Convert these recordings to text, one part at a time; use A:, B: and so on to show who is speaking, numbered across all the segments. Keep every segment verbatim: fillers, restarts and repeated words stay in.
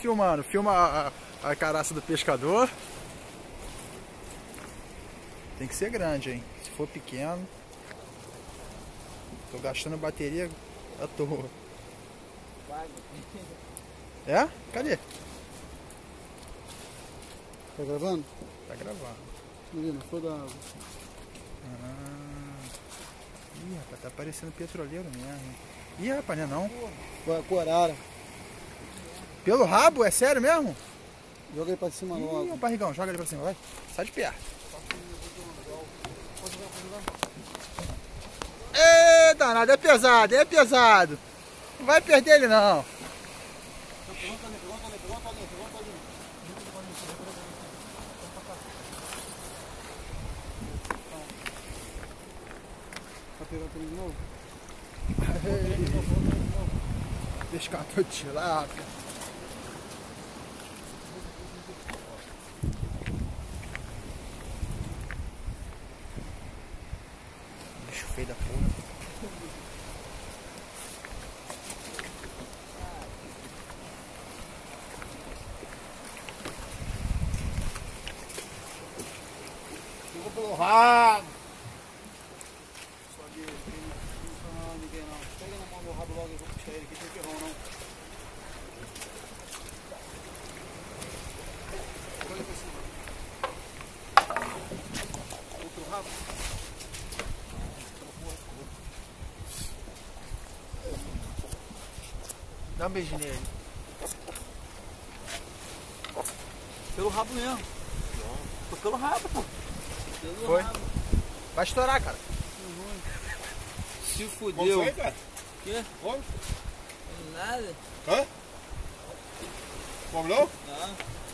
A: filmando. Filma a, a, a caraça do pescador. Tem que ser grande, hein? Se for pequeno... Tô gastando bateria à toa. É? Cadê?
B: Tá gravando?
A: Tá gravando.
B: Ali, não foi da água.
A: Ah. Ih, rapaz, tá parecendo petroleiro mesmo. Ih, rapaz, não é não?
B: Foi a corara.
A: Pelo rabo? É sério mesmo?
B: Joga ele pra cima logo.
A: Ih, barrigão, joga ele pra cima, vai. Sai de perto. Ê, danado, é pesado, é pesado. Não vai perder ele não.
B: Vai pegar tudo de novo?
A: Pescador de tilápia. Bicho feio da porra.
B: Pegou pelo rabo. Só de não não ninguém não. Pega na mão do rabo logo e eu vou puxar ele aqui, tem ferrão não. Olha pra cima. Outro rabo.
A: Dá um beijinho nele.
B: Pelo rabo mesmo. Foi pelo rabo, pô. Pelo
A: Foi?
B: rabo.
A: Vai estourar, cara.
B: Se fudeu.
C: Aí, cara?
B: Quê?
C: Come?
B: Nada.
C: Hã? Come não?
B: Não.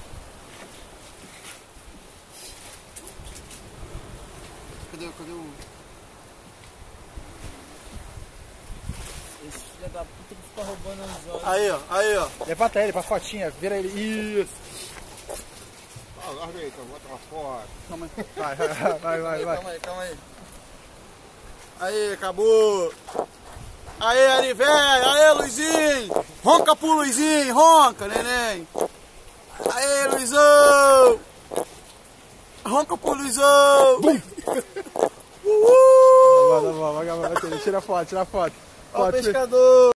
B: Cadê, cadê o... Esse filho da puta que fica roubando os olhos.
A: Aí, ó, aí, ó. Levanta ele pra fotinha, vira ele. Isso.
C: Ah, larga aí, então, bota uma foto.
B: Calma aí.
A: Vai, vai, vai, vai, vai.
B: Calma aí, calma aí.
A: Aí, acabou. Aí, Arivé, aí, Luizinho. Ronca pro Luizinho, ronca, neném. Aí, Luizão. Ronca pro Luizão. Uhul. Vai, vai, vai, vai, vai, tira foto, tira foto. Ó o pescador.